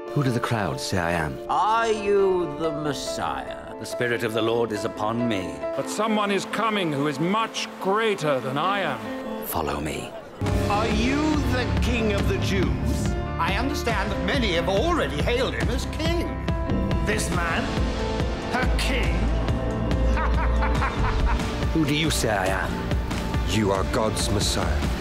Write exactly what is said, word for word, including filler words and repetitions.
Who do the crowd say I am? Are you the Messiah? The Spirit of the Lord is upon me. But someone is coming who is much greater than I am. Follow me. Are you the King of the Jews? I understand that many have already hailed him as king. This man? A king? Who do you say I am? You are God's Messiah.